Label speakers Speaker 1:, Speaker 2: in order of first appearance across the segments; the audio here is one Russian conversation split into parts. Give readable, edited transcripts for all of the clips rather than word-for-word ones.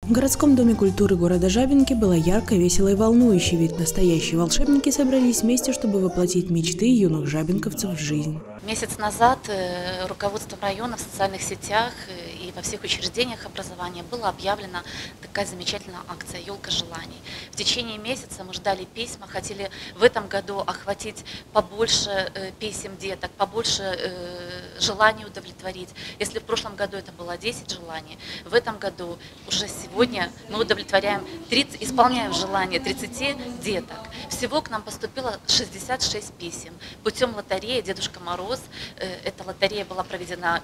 Speaker 1: В городском доме культуры города Жабинки было ярко, весело и волнующе, ведь настоящие волшебники собрались вместе, чтобы воплотить мечты юных жабинковцев в жизнь.
Speaker 2: Месяц назад руководством района в социальных сетях и во всех учреждениях образования была объявлена такая замечательная акция «Елка желаний». В течение месяца мы ждали письма, хотели в этом году охватить побольше писем деток, побольше желаний удовлетворить. Если в прошлом году это было 10 желаний, в этом году уже сегодня мы удовлетворяем 30, исполняем желания 30 деток. Всего к нам поступило 66 писем. Путем лотереи «Дедушка Мороз». Эта лотерея была проведена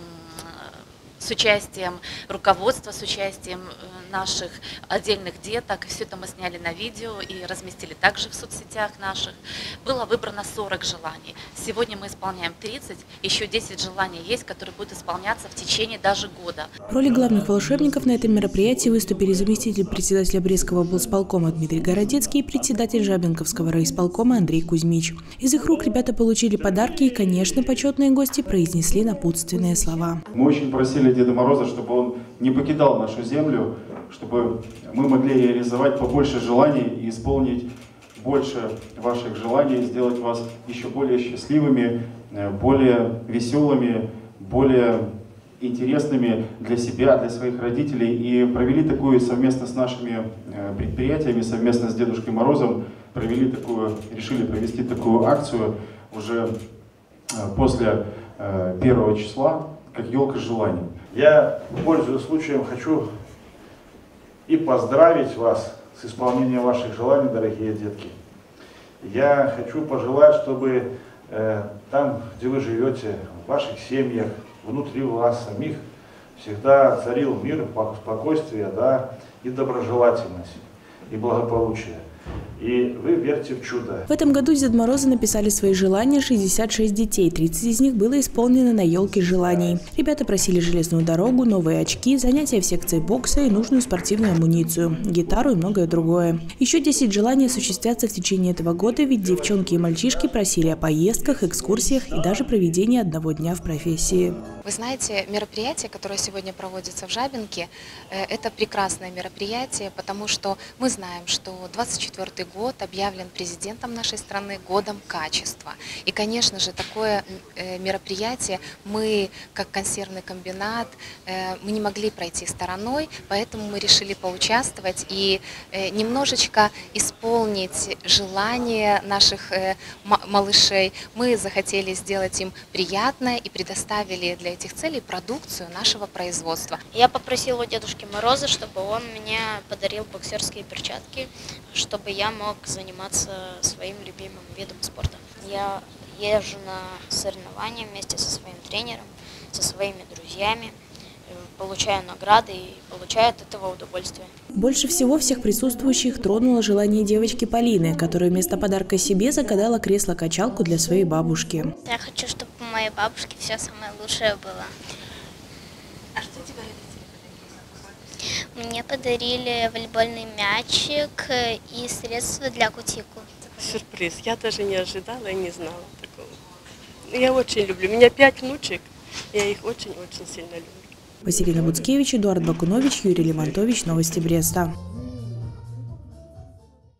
Speaker 2: с участием руководства, с участием наших отдельных деток. Все это мы сняли на видео и разместили также в соцсетях наших. Было выбрано 40 желаний. Сегодня мы исполняем 30, еще 10 желаний есть, которые будут исполняться в течение даже года.
Speaker 1: В роли главных волшебников на этом мероприятии выступили заместитель председателя Брестского облсполкома Дмитрий Городецкий и председатель Жабинковского райисполкома Андрей Кузьмич. Из их рук ребята получили подарки и, конечно, почетные гости произнесли напутственные слова.
Speaker 3: Мы очень просили Деда Мороза, чтобы он не покидал нашу землю, чтобы мы могли реализовать побольше желаний и исполнить больше ваших желаний, сделать вас еще более счастливыми, более веселыми, более интересными для себя, для своих родителей. И провели такую совместно с нашими предприятиями, совместно с Дедушкой Морозом, решили провести такую акцию уже после 1 числа, как «Елка желаний».
Speaker 4: Я, пользуясь случаем, хочу и поздравить вас с исполнением ваших желаний, дорогие детки. Я хочу пожелать, чтобы там, где вы живете, в ваших семьях, внутри вас самих, всегда царил мир, спокойствие, да, и доброжелательность, и благополучие. И вы верьте в чудо.
Speaker 1: В этом году Дед Морозы написали свои желания 66 детей. 30 из них было исполнено на елке желаний. Ребята просили железную дорогу, новые очки, занятия в секции бокса и нужную спортивную амуницию, гитару и многое другое. Еще 10 желаний осуществятся в течение этого года, ведь девчонки и мальчишки просили о поездках, экскурсиях и даже проведении одного дня в профессии.
Speaker 5: Вы знаете, мероприятие, которое сегодня проводится в Жабинке, это прекрасное мероприятие, потому что мы знаем, что 24-й год объявлен президентом нашей страны годом качества. И, конечно же, такое мероприятие мы, как консервный комбинат, мы не могли пройти стороной, поэтому мы решили поучаствовать и немножечко исполнить желания наших малышей. Мы захотели сделать им приятное и предоставили для этих целей продукцию нашего производства.
Speaker 6: Я попросила у Дедушки Мороза, чтобы он мне подарил боксерские перчатки, чтобы я мог заниматься своим любимым видом спорта. Я езжу на соревнования вместе со своим тренером, со своими друзьями, получаю награды и получаю от этого удовольствие.
Speaker 1: Больше всего всех присутствующих тронуло желание девочки Полины, которая вместо подарка себе загадала кресло-качалку для своей бабушки.
Speaker 6: Я хочу, чтобы у моей бабушки все самое лучшее было.
Speaker 5: А что тебе родители подарили?
Speaker 6: Мне подарили волейбольный мячик и средства для кутикул.
Speaker 7: Сюрприз. Я даже не ожидала и не знала такого. Я очень люблю. У меня 5 внучек, я их очень-очень сильно люблю.
Speaker 1: Василина Буцкевич, Эдуард Бакунович, Юрий Лемонтович. Новости Бреста.